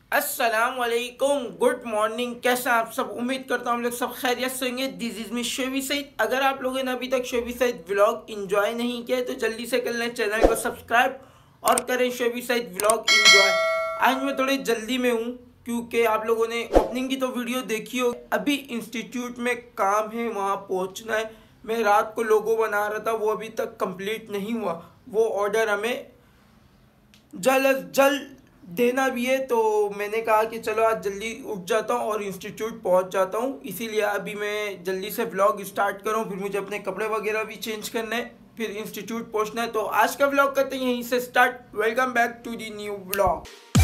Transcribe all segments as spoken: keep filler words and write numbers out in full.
अस्सलाम वालेकुम, good morning. कैसे आप सब? उम्मीद करता हूँ हम लोग सब खैरियत से होंगे। This is me Shobi Saeed. अगर आप लोगों ने अभी तक शोबी सईद व्लॉग एंजॉय नहीं किया तो जल्दी से कर लें चैनल को सब्सक्राइब और करें शोबी सईद व्लॉग एंजॉय। आज मैं थोड़ी जल्दी में हूँ क्योंकि आप लोगों ने ओपनिंग की तो वीडियो देखी हो। अभी इंस्टीट्यूट में काम है, वहाँ पहुँचना है। मैं रात को लोगो बना रहा था, वो अभी तक कंप्लीट नहीं हुआ। वो ऑर्डर हमें जल्द जल्द देना भी है, तो मैंने कहा कि चलो आज जल्दी उठ जाता हूँ और इंस्टीट्यूट पहुँच जाता हूँ। इसीलिए अभी मैं जल्दी से व्लॉग स्टार्ट करूँ, फिर मुझे अपने कपड़े वगैरह भी चेंज करने हैं, फिर इंस्टीट्यूट पहुँचना है। तो आज का व्लॉग करते हैं यहीं से start. Welcome back to the new vlog.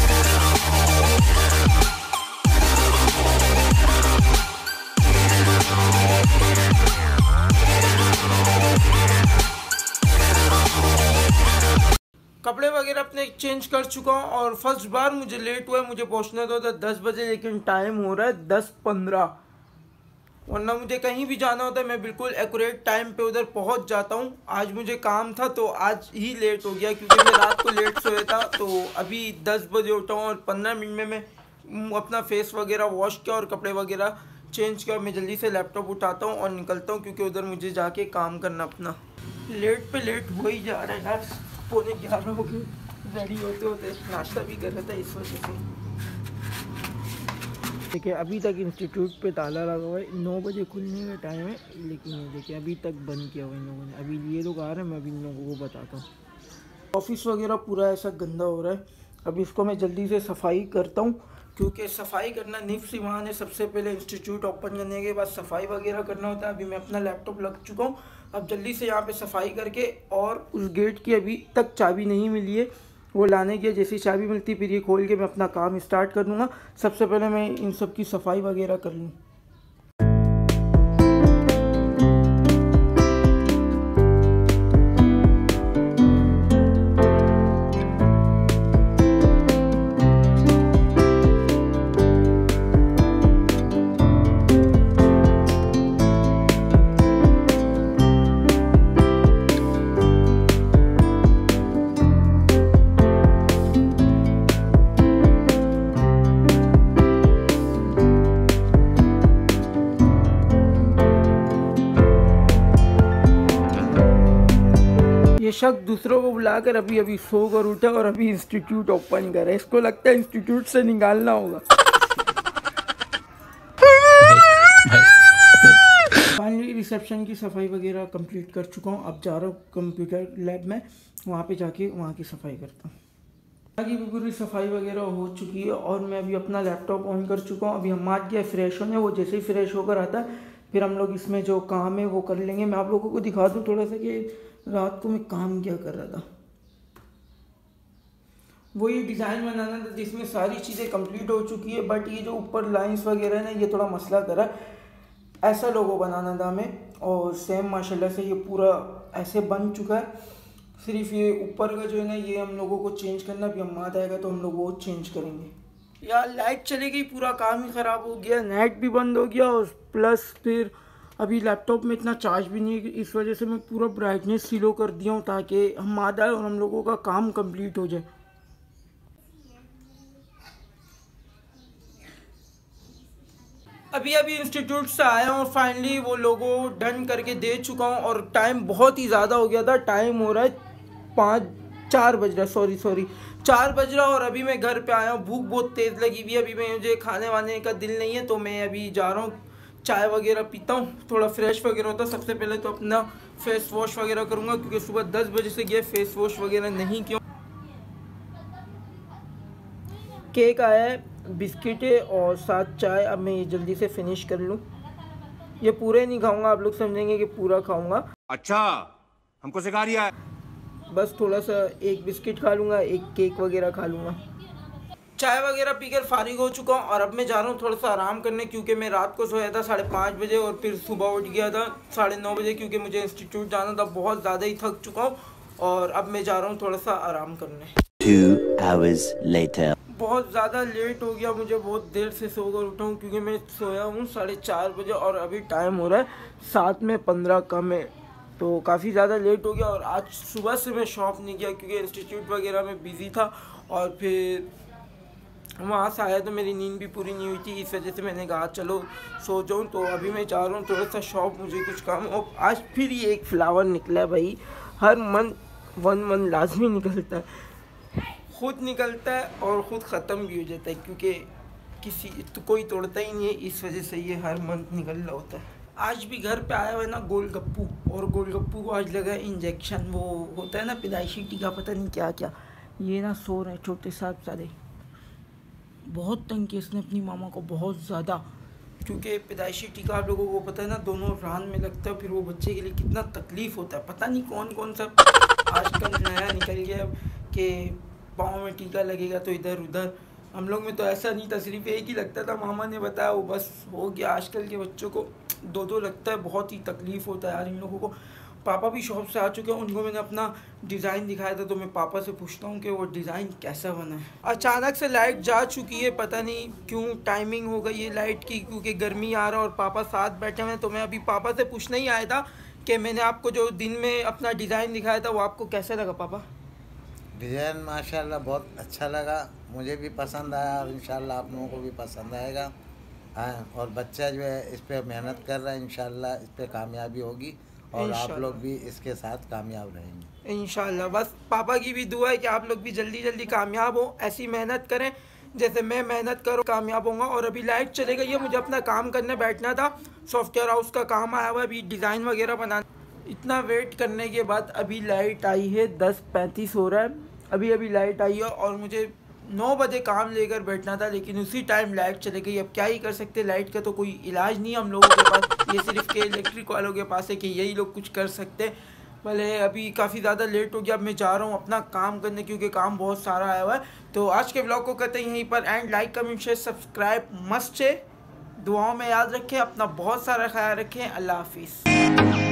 कपड़े वगैरह अपने चेंज कर चुका हूँ और फर्स्ट बार मुझे लेट हुआ है। मुझे पहुँचना तो था दस बजे, लेकिन टाइम हो रहा है दस पंद्रह। वरना मुझे कहीं भी जाना होता है मैं बिल्कुल एक्यूरेट टाइम पे उधर पहुँच जाता हूँ। आज मुझे काम था तो आज ही लेट हो गया क्योंकि मैं रात को लेट सोया था। तो अभी दस बजे उठा हूँ और पंद्रह मिनट में मैं अपना फेस वगैरह वॉश किया और कपड़े वगैरह चेंज किया। मैं जल्दी से लैपटॉप उठाता हूँ और निकलता हूँ क्योंकि उधर मुझे जाके काम करना अपना। लेट पे लेट हो ही जा रहा है यार। पौने ग्यारह हो गए रेडी होते होते। नाश्ता भी कर रहा था इस वजह से। देखिए अभी तक इंस्टीट्यूट पे ताला लगा हुआ है। नौ बजे खुलने का टाइम है, लेकिन ये देखिए अभी तक बंद किया हुआ इन लोगों ने। अभी ये लोग आ रहे हैं, मैं अभी इन लोगों को बताता हूँ। ऑफिस वगैरह पूरा ऐसा गंदा हो रहा है। अभी इसको मैं जल्दी से सफाई करता हूँ क्योंकि सफाई करना निफ्स ईमान है। सबसे पहले इंस्टीट्यूट ओपन करने के बाद सफाई वगैरह करना होता है। अभी मैं अपना लैपटॉप लग चुका हूँ। अब जल्दी से यहाँ पे सफाई करके, और उस गेट की अभी तक चाबी नहीं मिली है, वो लाने की। जैसी चाबी मिलती फिर ये खोल के मैं अपना काम स्टार्ट कर दूँगा। सबसे पहले मैं इन सब की सफाई वगैरह कर लूँ। ये शख्स दूसरों को बुलाकर अभी अभी सो कर उठा और अभी इंस्टीट्यूट ओपन कर रहा है। इसको लगता है इंस्टीट्यूट से निकालना होगा। फाइनली रिसेप्शन की सफाई वगैरह कंप्लीट कर चुका हूँ। अब जा रहा हूँ कंप्यूटर लैब में, वहाँ पे जाके वहाँ की सफाई करता हूँ। आगे भी पूरी सफाई वगैरह हो चुकी है और मैं अभी अपना लैपटॉप ऑन कर चुका हूँ। अभी हम आ गया फ्रेश होने। वो जैसे ही फ्रेश होकर आता है फिर हम लोग इसमें जो काम है वो कर लेंगे। मैं आप लोगों को दिखा दूँ थोड़ा सा कि रात को मैं काम क्या कर रहा था। वो ये डिज़ाइन बनाना था जिसमें सारी चीज़ें कंप्लीट हो चुकी है, बट ये जो ऊपर लाइंस वगैरह है ना, ये थोड़ा मसला करा। ऐसा लोगो बनाना था हमें और सेम माशाल्लाह से ये पूरा ऐसे बन चुका है। सिर्फ ये ऊपर का जो है ना, ये हम लोगों को चेंज करना। भी हम आ जाएगा तो हम लोग वो चेंज करेंगे। यार लाइट चली गई, पूरा काम ही ख़राब हो गया। नेट भी बंद हो गया और प्लस फिर अभी लैपटॉप में इतना चार्ज भी नहीं है। इस वजह से मैं पूरा ब्राइटनेस स्लो कर दिया हूँ ताकि हम आ जाए और हम लोगों का काम कंप्लीट हो जाए। अभी अभी इंस्टीट्यूट से आया हूँ। फाइनली वो लोगो डन करके दे चुका हूँ और टाइम बहुत ही ज़्यादा हो गया था। टाइम हो रहा है पाँच चार बज रहा है सॉरी सॉरी चार बज रहा है और अभी मैं घर पे आया हूँ। भूख बहुत तेज़ लगी हुई है। अभी मैं मुझे खाने वाने का दिल नहीं है तो मैं अभी जा रहा हूँ, चाय वगैरह पीता हूँ, थोड़ा फ्रेश वगैरह होता। सबसे पहले तो अपना फेस वॉश वगैरह करूँगा क्योंकि सुबह दस बजे से गया फेस वॉश वगैरह नहीं किया। केक आया है, बिस्किट है और साथ चाय। अब मैं ये जल्दी से फिनिश कर लूँ। ये पूरे नहीं खाऊंगा, आप लोग समझेंगे कि पूरा खाऊंगा। अच्छा, हमको सिखा रिया है। बस थोड़ा सा एक बिस्किट खा लूँगा, एक केक वगैरह खा लूँगा। चाय वगैरह पीकर फारिग हो चुका हूँ और अब मैं जा रहा हूँ थोड़ा सा आराम करने क्योंकि मैं रात को सोया था साढ़े पाँच बजे और फिर सुबह उठ गया था साढ़े नौ बजे क्योंकि मुझे इंस्टीट्यूट जाना था। बहुत ज़्यादा ही थक चुका हूँ और अब मैं जा रहा हूँ थोड़ा सा आराम करने। Two hours later. बहुत ज़्यादा लेट हो गया, मुझे बहुत देर से सोकर उठा हूँ क्योंकि मैं सोया हूँ साढ़े चार बजे और अभी टाइम हो रहा है सात में पंद्रह कम है, तो काफ़ी ज़्यादा लेट हो गया। और आज सुबह से मैं शॉप नहीं गया क्योंकि इंस्टीट्यूट वगैरह में बिज़ी था और फिर वहाँ से आया तो मेरी नींद भी पूरी नहीं हुई थी, इस वजह से मैंने कहा चलो सो जाऊँ। तो अभी मैं जा रहा हूँ थोड़ा सा शॉप, मुझे कुछ काम। और आज फिर ये एक फ्लावर निकला है भाई, हर मंथ वन वन लाजमी निकलता है, खुद निकलता है और ख़ुद ख़त्म भी हो जाता है, क्योंकि किसी तो कोई तोड़ता ही नहीं है, इस वजह से ये हर मंथ निकल रहा होता है। आज भी घर पे आया हुआ है ना गोलगप्पू, और गोलगप्पू को आज लगा इंजेक्शन, वो होता है ना पैदाइशी टीका, पता नहीं क्या क्या। ये ना सो रहे छोटे साहब सारे, बहुत तंग किया इसने अपनी मामा को बहुत ज़्यादा, क्योंकि पैदाइशी टीका आप लोगों को पता है ना दोनों रान में लगता है, फिर वो बच्चे के लिए कितना तकलीफ़ होता है। पता नहीं कौन कौन सा आजकल नया निकल गया कि पाँव में टीका लगेगा तो इधर उधर। हम लोग में तो ऐसा नहीं था, सिर्फ एक ही लगता था, मामा ने बताया वो बस हो गया। आजकल के बच्चों को दो दो लगता है, बहुत ही तकलीफ़ होता है यार इन लोगों को। पापा भी शॉप से आ चुके हैं, उनको मैंने अपना डिज़ाइन दिखाया था, तो मैं पापा से पूछता हूँ कि वो डिज़ाइन कैसा बना है। अचानक से लाइट जा चुकी है, पता नहीं क्यों टाइमिंग हो गई है लाइट की, क्योंकि गर्मी आ रहा है और पापा साथ बैठे हुए हैं। तो मैं अभी पापा से पूछने ही आया था कि मैंने आपको जो दिन में अपना डिज़ाइन दिखाया था वो आपको कैसा लगा पापा? डिज़ाइन माशाल्लाह बहुत अच्छा लगा, मुझे भी पसंद आया और इंशाल्लाह आप लोगों को भी पसंद आएगा। हाँ, और बच्चा जो है इस पे मेहनत कर रहा है, इंशाल्लाह इस पे कामयाबी होगी और आप लोग भी इसके साथ कामयाब रहेंगे इंशाल्लाह। बस पापा की भी दुआ है कि आप लोग भी जल्दी जल्दी कामयाब हो, ऐसी मेहनत करें जैसे मैं मेहनत करूँ, कामयाब होऊंगा। और अभी लाइट चले गई है, मुझे अपना काम करने बैठना था, सॉफ्टवेयर हाउस का काम आया हुआ है, अभी डिज़ाइन वगैरह बनाना। इतना वेट करने के बाद अभी लाइट आई है, दस पैंतीस हो रहा है, अभी अभी लाइट आई है और मुझे नौ बजे काम लेकर बैठना था, लेकिन उसी टाइम लाइट चले गई। अब क्या ही कर सकते, लाइट का तो कोई इलाज नहीं हम लोगों के पास, ये सिर्फ के इलेक्ट्रिक वालों के पास है कि यही लोग कुछ कर सकते। भले अभी काफ़ी ज़्यादा लेट हो गया, अब मैं जा रहा हूँ अपना काम करने, क्योंकि काम बहुत सारा आया हुआ है। तो आज के ब्लॉग को करते हैं यहीं पर end. Like comment share subscribe must है, दुआओं में याद रखें, अपना बहुत सारा ख्याल रखें। अल्लाह हाफिज़।